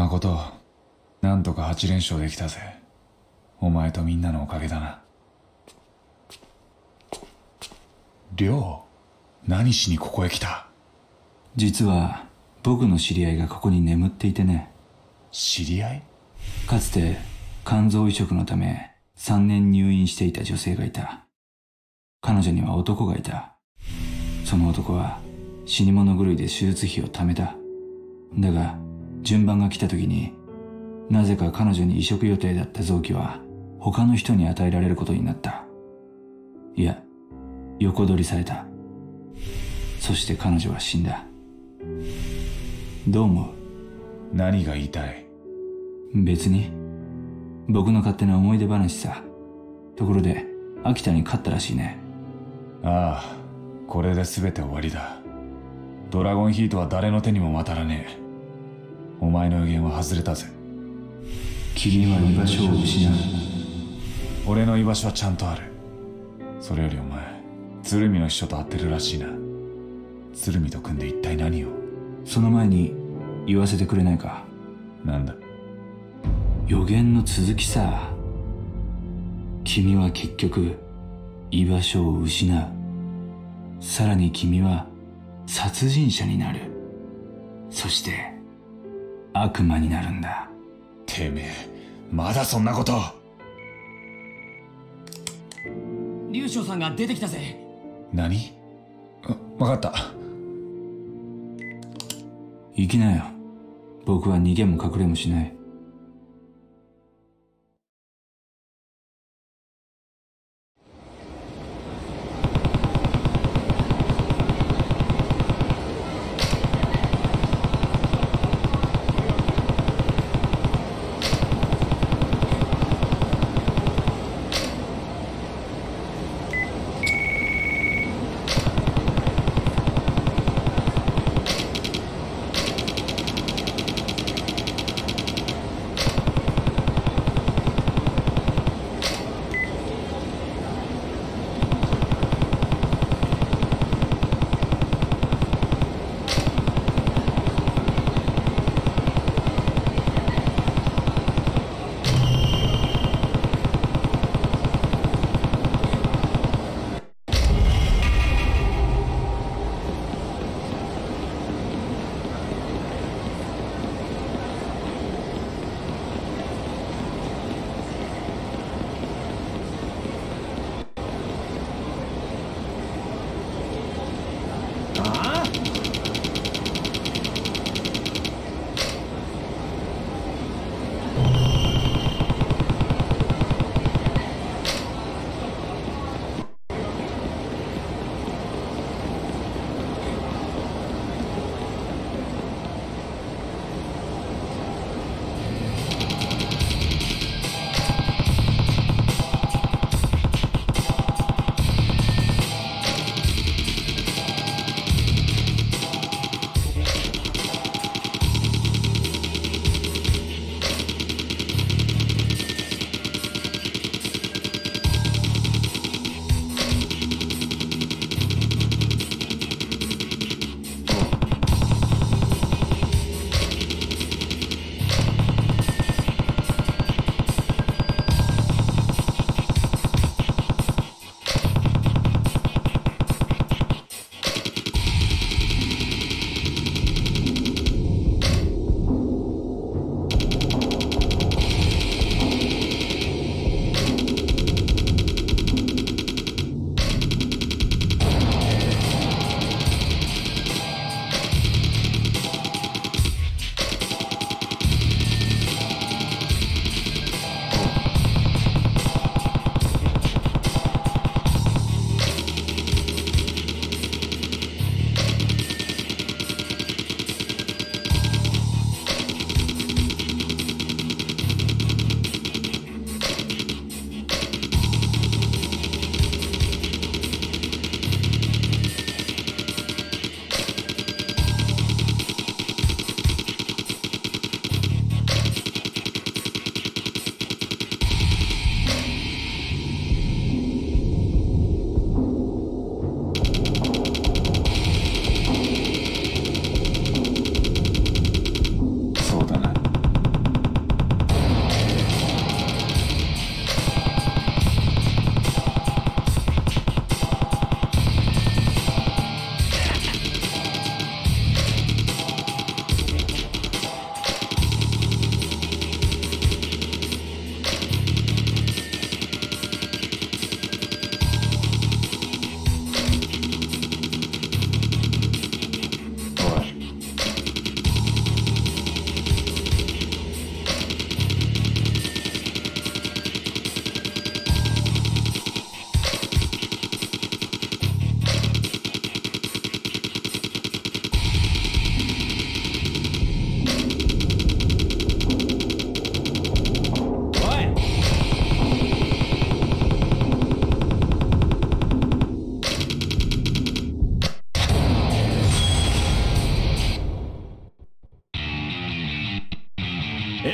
誠、なんとか8連勝できたぜ。お前とみんなのおかげだな。亮、何しにここへ来た？ 実は僕の知り合いがここに眠っていてね。 知り合い？ かつて肝臓移植のため3年入院していた女性がいた。彼女には男がいた。その男は死に物狂いで手術費を貯めた。だが順番が来た時に、なぜか彼女に移植予定だった臓器は他の人に与えられることになった。いや、横取りされた。そして彼女は死んだ。どう思う？ 何が言いたい？ 別に。僕の勝手な思い出話さ。ところで秋田に勝ったらしいね。 ああ、これで全て終わりだ。ドラゴンヒートは誰の手にも渡らねえ。お前の予言は外れたぜ。 君は居場所を失う。 俺の居場所はちゃんとある。それよりお前、鶴見の秘書と会ってるらしいな。鶴見と組んで一体何を？ その前に言わせてくれないか。 なんだ？ 予言の続きさ。君は結局居場所を失う。さらに君は殺人者になる。そして悪魔になるんだ。 てめえ、まだそんなこと？ 龍翔さんが出てきたぜ。 何？わかった。 行きなよ。僕は逃げも隠れもしない。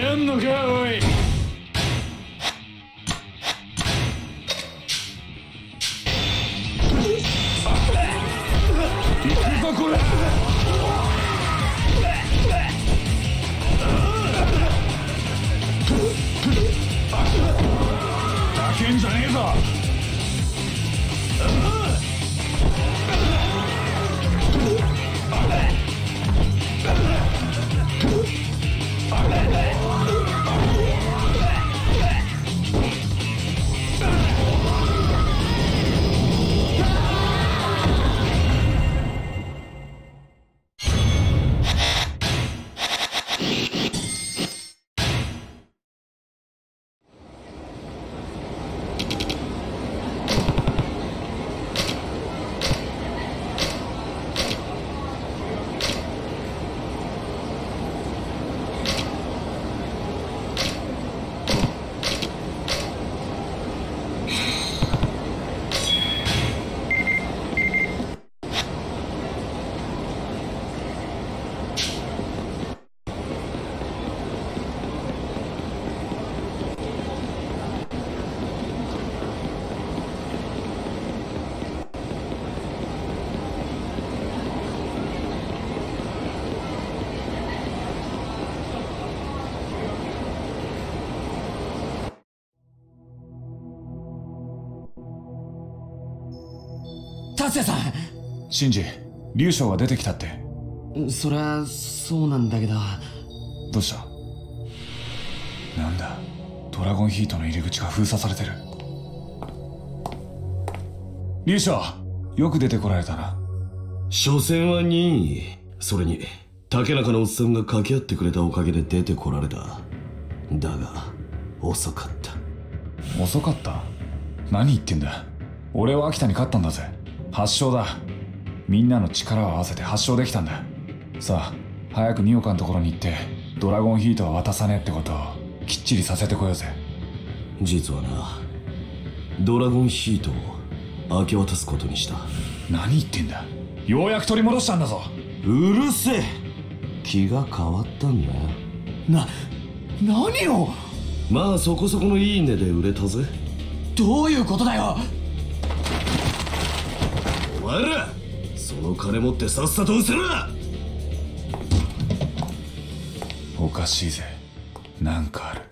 やんのかおい。行くぞこれ。負けんじゃねえぞ。 達也さシンジ、竜将が出てきたって。 ん、そりゃそうなんだけど。 どうした？なんだ、ドラゴンヒートの入り口が封鎖されてる。竜将、よく出てこられたな。 所詮は任意。それに竹中のおっさんが掛け合ってくれたおかげで出てこられた。だが遅かった。 遅かった？何言ってんだ。俺は秋田に勝ったんだぜ。8勝だ。みんなの力を合わせて8勝できたんだ。さあ、早くミオカのところに行ってドラゴンヒートは渡さねえってことをきっちりさせてこようぜ。 実はな、ドラゴンヒートを明け渡すことにした。 何言ってんだ。ようやく取り戻したんだぞ。 うるせえ。気が変わったんだよ。 何を。 まあそこそこのいい値で売れたぜ。 どういうことだよ。 お前ら、その金持ってさっさと失せろ。 おかしいぜ。なんかある。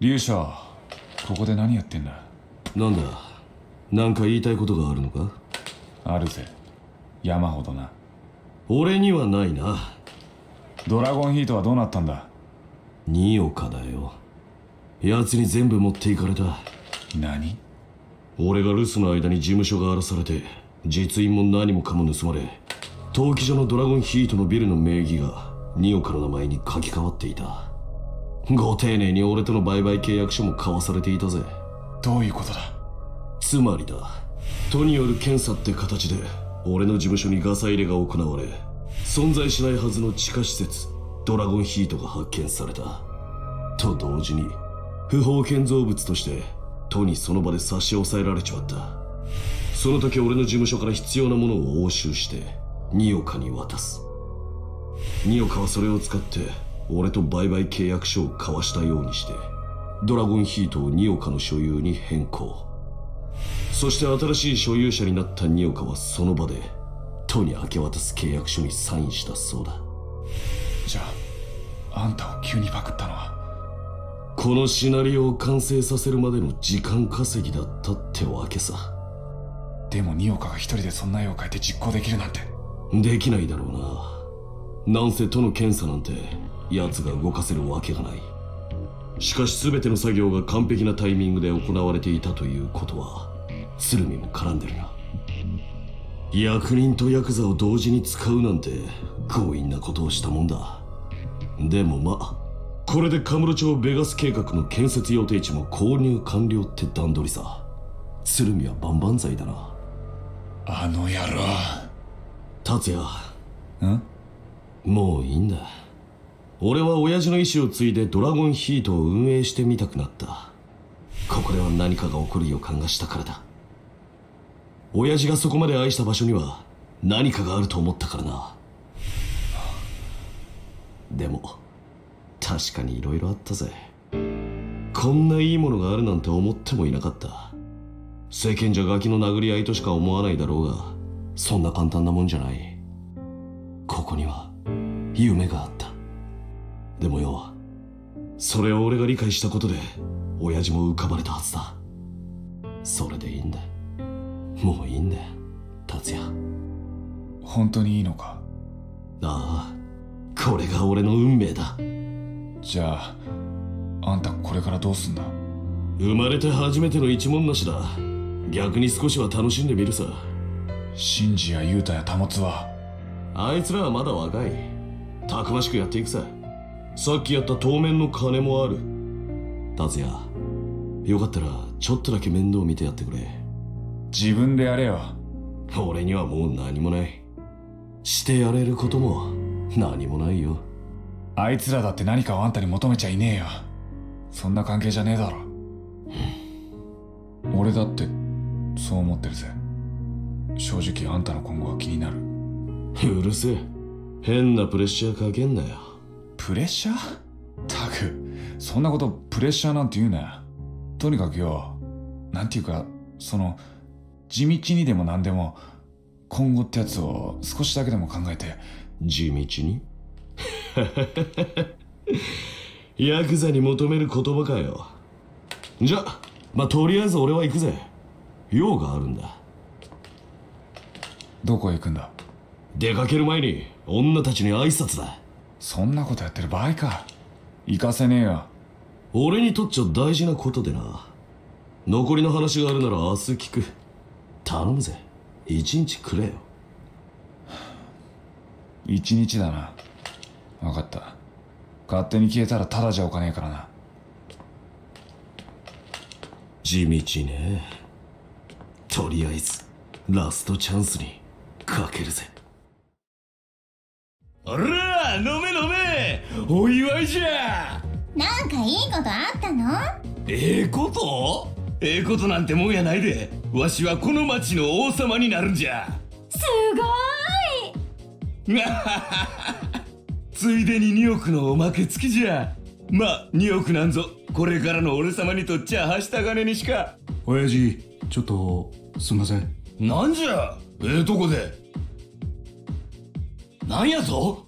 龍翔、ここで何やってんだ？ なんだ、なんか言いたいことがあるのか？ あるぜ、山ほどな。 俺にはないな。 ドラゴンヒートはどうなったんだ？ ニオカだよ。奴に全部持っていかれた。 何？ 俺が留守の間に事務所が荒らされて、実印も何もかも盗まれ、登記所のドラゴンヒートのビルの名義がニオカの名前に書き換わっていた。ご丁寧に俺との売買契約書も交わされていたぜ。 どういうことだ？ つまりだ、都による検査って形で俺の事務所にガサ入れが行われ、存在しないはずの地下施設ドラゴンヒートが発見された。と同時に不法建造物として都にその場で差し押さえられちまった。その時俺の事務所から必要なものを押収してニオカに渡す。ニオカはそれを使って俺と売買契約書を交わしたようにしてドラゴンヒートをニオカの所有に変更。そして新しい所有者になったニオカはその場で都に明け渡す契約書にサインしたそうだ。 じゃああんたを急にパクったのは？ このシナリオを完成させるまでの時間稼ぎだったってわけさ。 でもニオカが一人でそんな絵を描いて実行できるなんて。 できないだろうな。なんせ都の検査なんて奴が動かせるわけがない。しかし全ての作業が完璧なタイミングで行われていたということは鶴見も絡んでるな。役人とヤクザを同時に使うなんて強引なことをしたもんだ。でもまあこれでカムロ町ベガス計画の建設予定地も購入完了って段取りさ。鶴見は万々歳だな。 あの野郎。 達也。 ん？ もういいんだ。俺は親父の意志を継いでドラゴンヒートを運営してみたくなった。ここでは何かが起こる予感がしたからだ。親父がそこまで愛した場所には何かがあると思ったからな。でも確かに色々あったぜ。こんないいものがあるなんて思ってもいなかった。世間じゃガキの殴り合いとしか思わないだろうが、そんな簡単なもんじゃない。ここには夢があった。でもよ、それを俺が理解したことで親父も浮かばれたはずだ。それでいいんだ。もういいんだよ達也。 本当にいいのか？ ああ、これが俺の運命だ。 じゃああんたこれからどうすんだ？ 生まれて初めての一文無しだ。逆に少しは楽しんでみるさ。 シンジやユウタやタモツは？ あいつらはまだ若い。たくましくやっていくさ。さっきやった当面の金もある。達也、よかったらちょっとだけ面倒見てやってくれ。 自分でやれよ。 俺にはもう何もない。してやれることも何もないよ。 あいつらだって何かをあんたに求めちゃいねえよ。そんな関係じゃねえだろ。俺だってそう思ってるぜ。正直あんたの今後は気になる。 うるせえ。変なプレッシャーかけんなよ。 プレッシャー？たく、そんなことプレッシャーなんて言うなよ。とにかくよ、なんていうか、地道にでも何でも今後ってやつを少しだけでも考えて。 地道にヤクザに求める言葉かよ。じゃあ、とりあえず俺は行くぜ。用があるんだ。 どこへ行くんだ？ 出かける前に女たちに挨拶だ。 そんなことやってる場合か。行かせねえよ。 俺にとっちゃ大事なことでな。残りの話があるなら明日聞く。頼むぜ。一日くれよ。 一日だな。分かった。勝手に消えたらただじゃおかねえからな。 地道ね。とりあえずラストチャンスにかけるぜ。 おら、飲め飲め、お祝いじゃ。 なんかいいことあったの？ ええことなんてもんやないで。わしはこの町の王様になるんじゃ。 すごーい。 ついでに2億のおまけ付きじゃ。2億なんぞこれからの俺様にとっちゃはした金にしか。 親父、ちょっとすんません。 なんじゃ、とこでなんやぞ。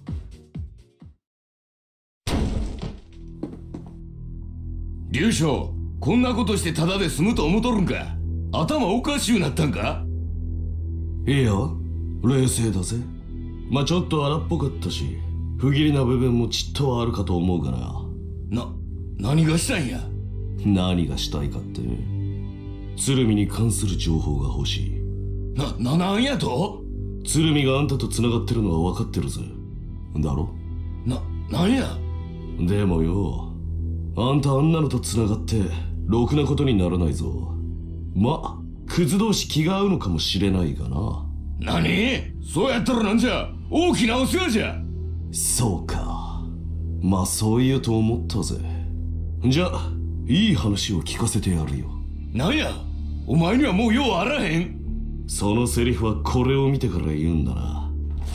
龍将、こんなことしてただで済むと思っとるんか。頭おかしゅうなったんか。 いや、冷静だぜ。まあちょっと荒っぽかったし、不義理な部分もちっとはあるかと思うがな。 何がしたんや。 何がしたいかって、鶴見に関する情報が欲しい。 なんやと。 鶴見があんたと繋がってるのは分かってるぜ。だろ。 なんや。 でもよ、あんたあんなのと繋がってろくなことにならないぞ。ま、クズ同士気が合うのかもしれないがな。 何。そうやったらなんじゃ、大きなお世話じゃ。 そうか。まあそう言うと思ったぜ。じゃあいい話を聞かせてやるよ。 なんや、お前にはもう用あらへん。 そのセリフはこれを見てから言うんだな。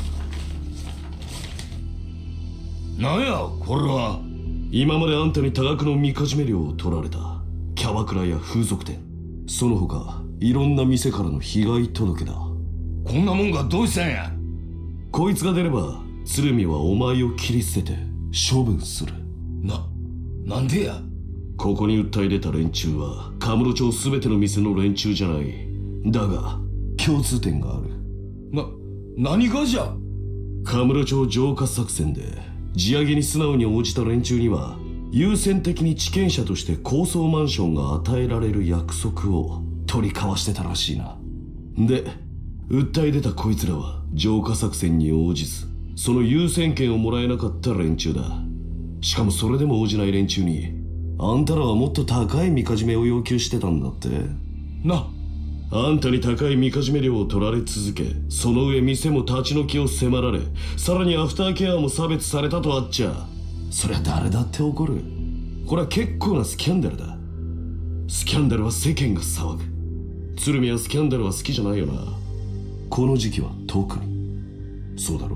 なんやこれは。 今まであんたに多額のみかじめ料を取られたキャバクラや風俗店、その他いろんな店からの被害届だ。 こんなもんがどうしたんや。 こいつが出れば鶴見はお前を切り捨てて処分する。 なんでや。 ここに訴え出た連中はカムロ町すべての店の連中じゃない。だが共通点がある。 何がじゃ。 カムロ町浄化作戦で地上げに素直に応じた連中には優先的に地権者として高層マンションが与えられる約束を取り交わしてたらしいな。で、訴え出たこいつらは浄化作戦に応じず、その優先権をもらえなかった連中だ。しかもそれでも応じない連中に、あんたらはもっと高いみかじめを要求してたんだって。あんたに高いみかじめ料を取られ続け、その上店も立ち退きを迫られ、さらにアフターケアも差別されたとあっちゃ、そりゃ誰だって怒る。これは結構なスキャンダルだ。スキャンダルは世間が騒ぐ。鶴見はスキャンダルは好きじゃないよな。この時期は特に。そうだろ。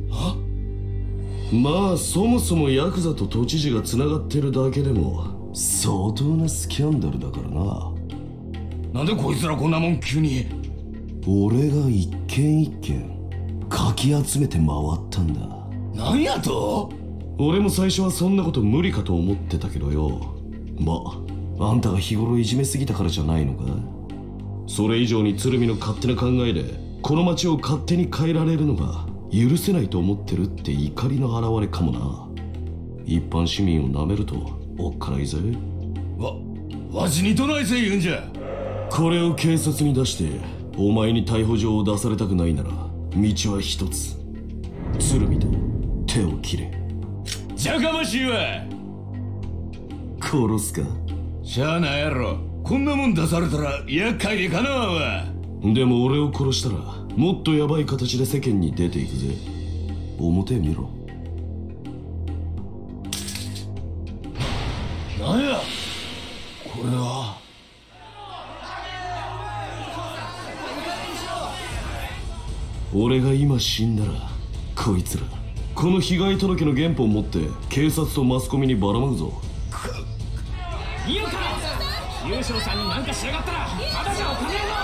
まあそもそもヤクザと都知事がつながってるだけでも相当なスキャンダルだからな。 なんでこいつらこんなもん急に。 俺が一軒一軒かき集めて回ったんだ。 なんやと。 俺も最初はそんなこと無理かと思ってたけどよ。まあんたが日頃いじめすぎたからじゃないのか。それ以上に鶴見の勝手な考えでこの町を勝手に変えられるのが許せないと思ってるって怒りの表れかもな。一般市民を舐めるとおっかないぜ。 わしにどないせ言うんじゃ。 これを警察に出してお前に逮捕状を出されたくないなら道は一つ。鶴見と手を切れ。 じゃかましいわ。 殺すか。 しゃあないやろ。こんなもん出されたら厄介でかなわわ。 でも俺を殺したらもっとヤバい形で世間に出ていくぜ。表見ろ。 なんやこれは。 俺が今死んだらこいつらこの被害届の原本を持って警察とマスコミにばらまくぞ。 いいよか。優勝さんになんかしやがったらただじゃおかねえぞ。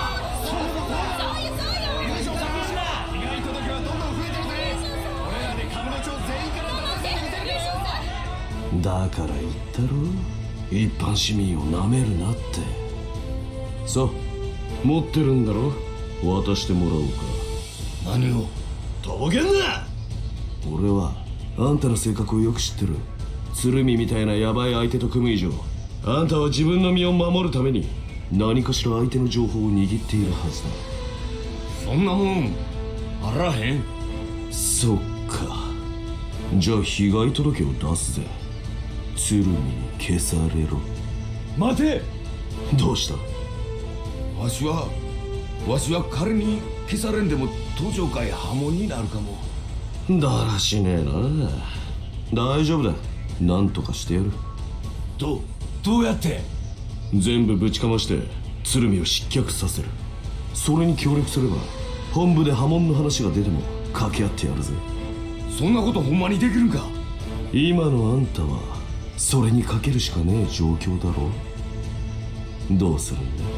優勝さんどうしな。被害届はどんどん増えてるぜ。俺らでカムロ町全員から出せるぜ。 だから言ったろ、一般市民をなめるなって。さあ持ってるんだろ、渡してもらおうか。 何を。 とぼけんな。俺はあんたの性格をよく知ってる。鶴見みたいなヤバい相手と組む以上、あんたは自分の身を守るために何かしら相手の情報を握っているはずだ。 そんなもんあらへん。 そっか。じゃあ被害届を出すぜ。鶴見に消されろ。 待て。 どうした。 わしは仮に消されんでも登場界破門になるかも。 だらしねえな。大丈夫だ、なんとかしてやる。 どうやって。 全部ぶちかまして鶴見を失脚させる。それに協力すれば本部で破門の話が出ても掛け合ってやるぜ。 そんなことほんまにできるんか。 今のあんたはそれにかけるしかねえ状況だろ。どうするんだ。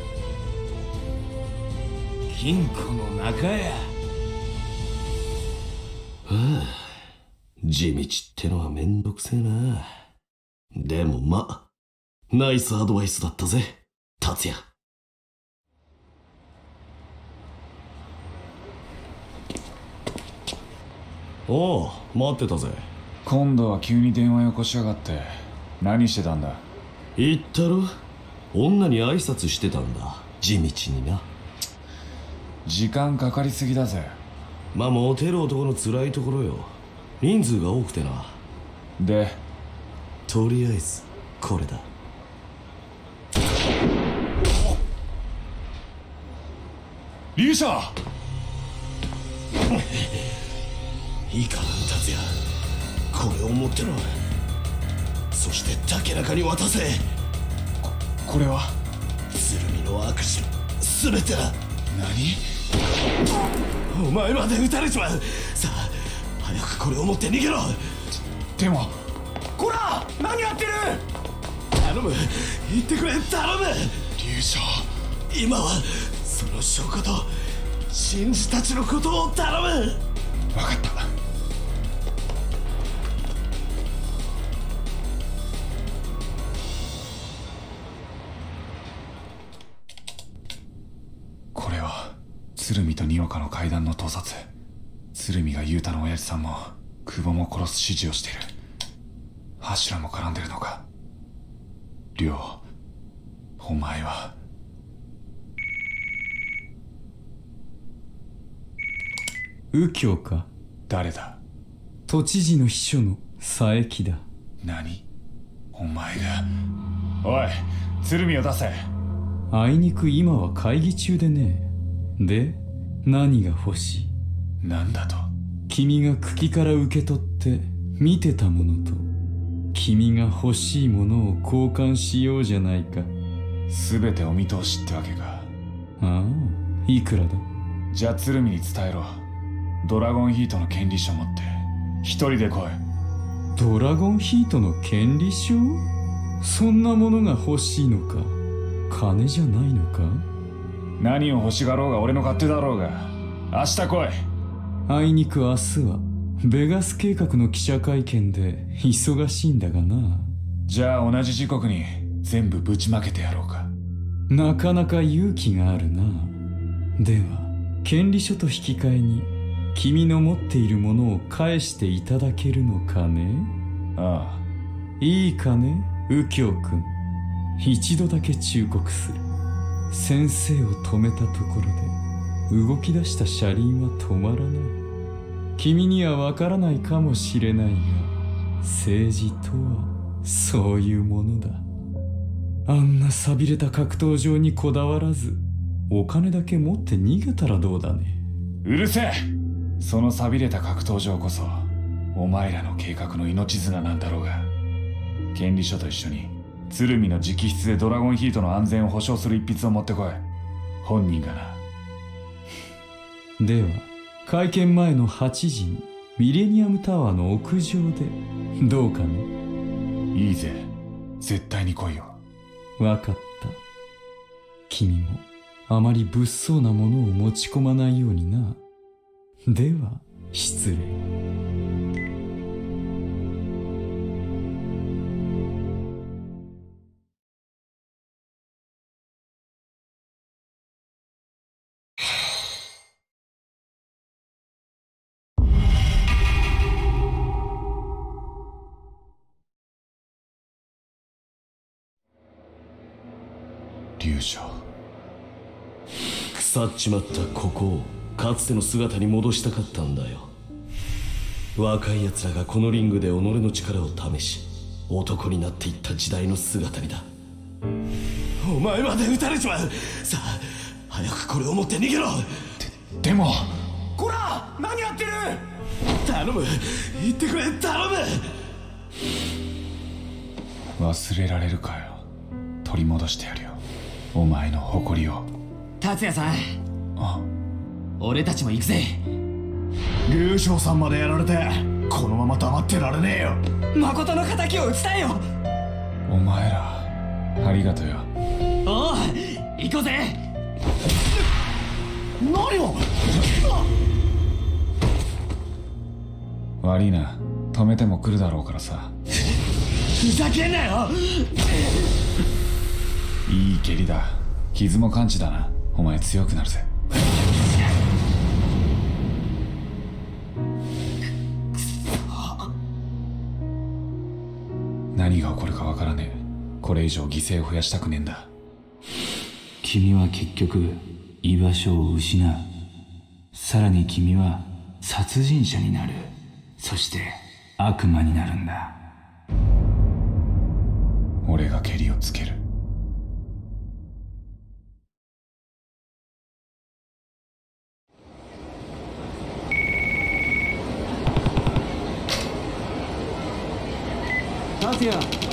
金庫の中や。 地道ってのはめんどくせえな。でもまあナイスアドバイスだったぜ、達也。おう、待ってたぜ。 今度は急に電話よこしやがって。何してたんだ？ 言ったろ、女に挨拶してたんだ、地道にな。 時間かかりすぎだぜ。 まあモテる男の辛いところよ。人数が多くてな。 で、 とりあえずこれだ。 勇者！ いいか達也、これを持ってろ。そして竹中に渡せ。 これは鶴見の悪事の全てだ。 何？ お前まで撃たれちまう。さあ早くこれを持って逃げろ。 でもこら、何やってる！ 頼む、言ってくれ、頼む。 勇者、 今はその証拠と真珠たちのことを頼む。 分かった。これは鶴見と二岡の階段の盗撮。鶴見が雄太の親父さんも久保も殺す指示をしている。柱も絡んでるのか。亮、お前は。 右京か？ 誰だ？ 都知事の秘書の佐伯だ。 何？お前が。おい、鶴見を出せ。 あいにく今は会議中でね。で、何が欲しい？ なんだと？ 君が茎から受け取って見てたものと、君が欲しいものを交換しようじゃないか。 全てお見通しってわけか。 ああ、いくらだ？ じゃあ鶴見に伝えろ。ドラゴンヒートの権利書持って一人で来い。 ドラゴンヒートの権利書？そんなものが欲しいのか？金じゃないのか？ 何を欲しがろうが俺の勝手だろうが、明日来い。 あいにく明日はベガス計画の記者会見で忙しいんだがな。 じゃあ同じ時刻に全部ぶちまけてやろうか。 なかなか勇気があるな。では権利書と引き換えに君の持っているものを返していただけるのかね？ ああ。 いいかね、右京君。一度だけ忠告する。先生を止めたところで動き出した車輪は止まらない。君にはわからないかもしれないが、政治とはそういうものだ。あんな寂れた格闘場にこだわらず、お金だけ持って逃げたらどうだね。 うるせえ。その寂れた格闘場こそお前らの計画の命綱なんだろうが。権利書と一緒に鶴見の直筆でドラゴンヒートの安全を保証する一筆を持ってこい。本人がな。 では会見前の8時にミレニアムタワーの屋上でどうかね？ いいぜ、絶対に来いよ。 わかった。君もあまり物騒なものを持ち込まないようにな。では失礼。 勇者、 腐っちまったここをかつての姿に戻したかったんだよ。若い奴らがこのリングで己の力を試し男になっていった時代の姿にだ。お前まで撃たれちまう。さあ早くこれを持って逃げろ。 でもこら、何やってる！ 頼む、言ってくれ、頼む。 忘れられるかよ。取り戻してやるよ、お前の誇りを。 達也さん、 あ、 俺たちも行くぜ。 龍将さんまでやられてこのまま黙ってられねえよ。 誠の仇を討ちたいよ。 お前らありがとよ。 おう、行こうぜ。 何を！ 悪いな、止めても来るだろうからさ。 ふざけんなよ。 いい蹴りだ。傷も完治だな。お前強くなるぜ。何が起こるかわからねえ。これ以上犠牲を増やしたくねえんだ。 君は結局居場所を失う。さらに君は殺人者になる。そして悪魔になるんだ。 俺がケリをつける。 達也